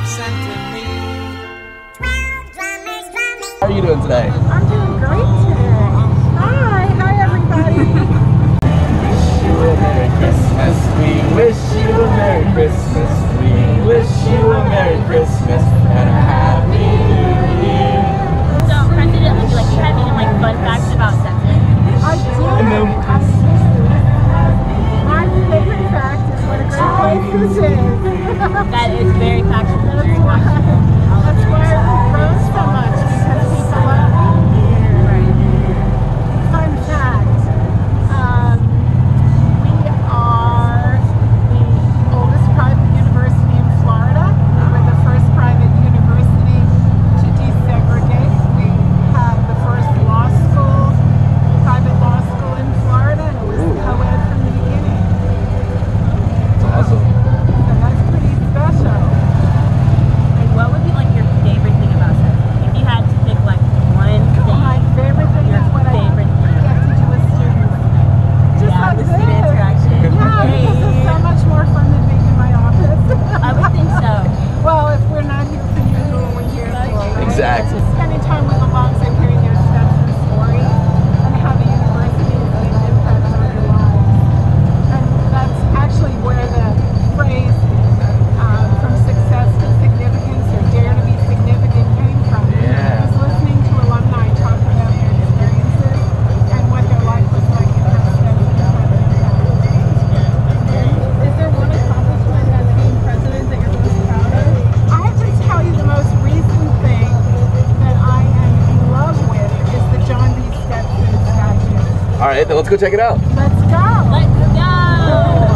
sent to me. How are you doing today? I'm doing great today. Hi everybody. Merry Christmas. We wish you a Merry Christmas. We wish you a Merry Christmas and a Happy New Year. So, President, do you have any fun facts about Stetson? I do. My favorite fact is what a great place this is. That is very factual. Very factual. That's why it grows so much, because people love being here. Right. Fun fact. We are the oldest private university in Florida. We were the first private university to desegregate. We had the first private law school in Florida, and it was co-ed from the beginning. That's awesome. So that's pretty special. Like, what would be your favorite thing about Stetson? If you had to pick one thing. My favorite thing is what I get to do with students. Just like the this. student interaction. Yeah, this is so much more fun than being in my office. I would think so. Well, if we're not here for you, who are we here for? Right? Exactly. Spending time with the moms and hearing their Stetson story and how the university has made an impact on their lives. And that's actually where the phrase from success to significance, or dare to be significant, came from. Yeah. I was listening to alumni talk about their experiences and what their life was like and how Stetson had an impact. Is there one accomplishment as being president that you're most proud of? I have to tell you the most recent thing that I am in love with is the John B. Stetson statue. All right, then let's go check it out. Let's go! Let's go!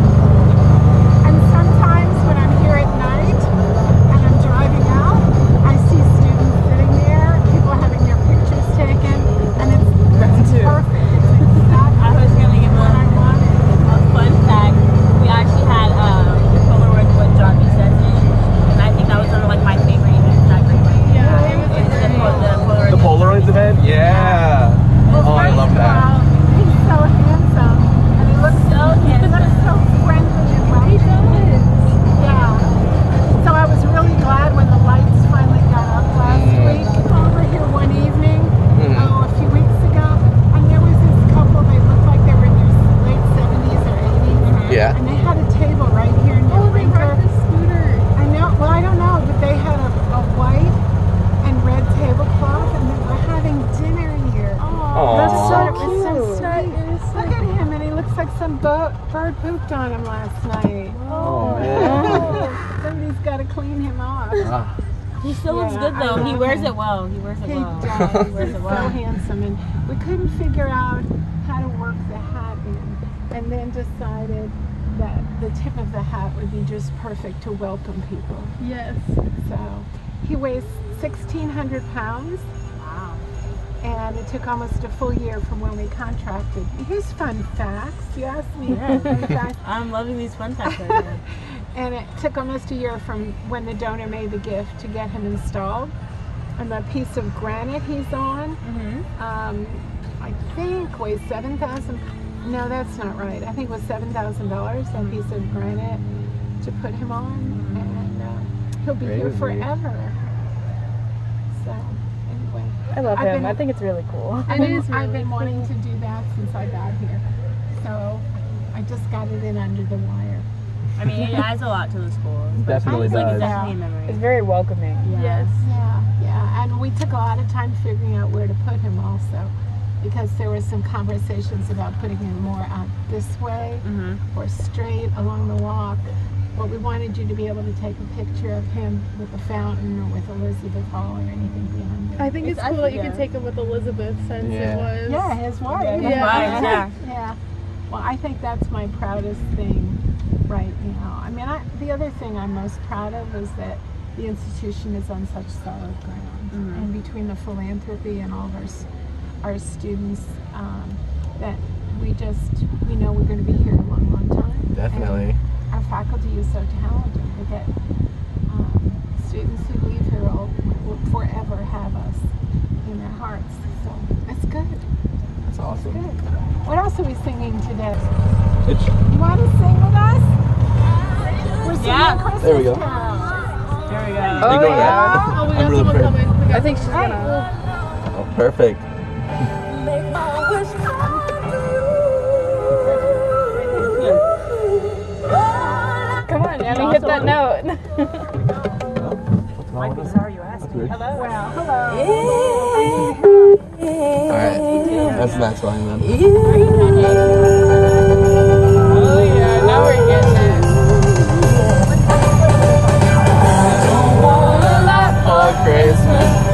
And sometimes when I'm here at night and I'm driving out, I see students sitting there, people having their pictures taken, and it's perfect. It's exactly I was going to give what I wanted. a fun fact. We actually had Polaroid with John B. Stetson, and I think that was one of my favorite events that graduated. Yeah, it was It's the Polaroid. The Polaroids event? Yeah. Oh, I love that. He's so handsome, and he looks so friendly and welcoming. Yeah. So I was really glad when the lights finally got up last week. Over here one evening, a few weeks ago, and there was this couple. They looked like they were in their late 70s or 80s. Yeah. And they had a table right here in their They ride the scooter. I know. Well, I don't know, but they had a white and red tablecloth, and they were having dinner here. Aw. That's so That cute. was so sweet. Look at him, and he looks like some bird pooped on him last night. Oh, man. Somebody's got to clean him off. Ah. He still looks Yeah, good though. I He love wears him. it well. He wears it He well. does. He wears He's it so well. handsome, and we couldn't figure out how to work the hat in, and then decided that the tip of the hat would be just perfect to welcome people. Yes. So he weighs 1,600 pounds. Wow. And it took almost a full year from when we contracted. Here's fun facts. You asked me Yeah. fun facts. I'm loving these fun facts right now. And it took almost a year from when the donor made the gift to get him installed. And the piece of granite he's on, I think weighs 7,000. No, that's not right. I think it was $7,000, that piece of granite to put him on. And he'll be here Crazy. forever. So, anyway. I love I've him. been- I think it's really cool. I've It been wanting to do that since I got here. So I just got it in under the wire. I mean, it adds a lot to the school. Definitely It's does. definitely a memory. It's very welcoming. Yes. Yeah. And we took a lot of time figuring out where to put him also, because there were some conversations about putting him more out this way or straight along the walk. But we wanted you to be able to take a picture of him with the fountain or with Elizabeth Hall or anything beyond it. I think it's cool that you can take him with Elizabeth since it was. Yeah, his wife. Yeah. Yeah. Well, I think that's my proudest thing right now. I mean, the other thing I'm most proud of is that the institution is on such solid ground. And between the philanthropy and all of our students, that we know we're going to be here a long, long time. Definitely. And our faculty is so talented. We get students who leave here will forever have us in their hearts. So that's good. That's awesome. Good. What else are we singing today? It's You want to sing with us? We're singing Christmas There we go. carols. Here we go. You Oh, go yeah. ahead. Oh, we I'm got really someone pretty. coming. I think she's gonna. Oh, perfect. Come on, Abby, hit that note. Might be sorry you asked. Well, hello. Alright, that's the next line then. Oh yeah, now we're getting it. For Christmas.